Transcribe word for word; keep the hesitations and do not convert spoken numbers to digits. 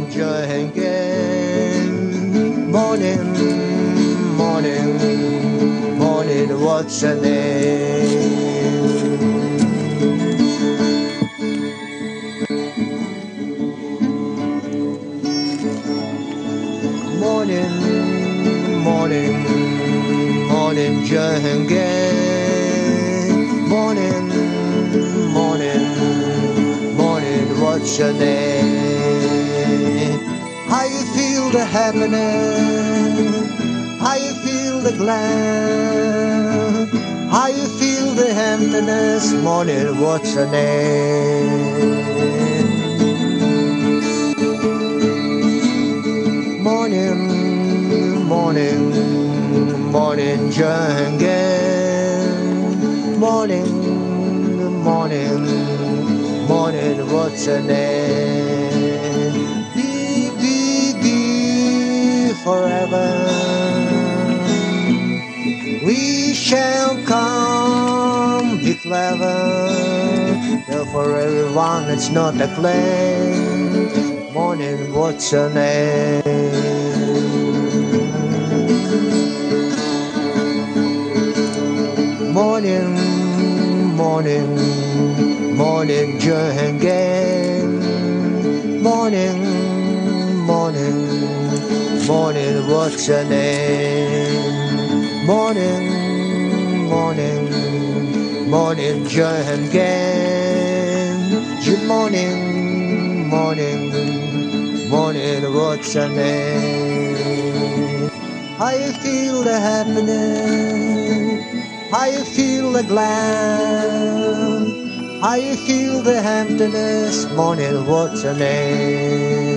again. Morning, morning, morning, what's your name? Morning, morning, morning, again. Morning, morning, morning, what's your name? How you feel the happiness? How you feel the glad? How you feel the emptiness? Morning, what's your name? Morning, morning, morning, again. Morning, morning, morning, what's your name? Be, be, be forever. We shall come, be clever. Though for everyone it's not a claim. Morning, what's your name? Morning, morning, morning, again. Morning, morning, morning, what's your name? Morning, morning, morning, again. Good morning, morning, morning, what's your name? How you feel the happiness? How you feel the glad? How you feel the emptiness? Morning, what's your name?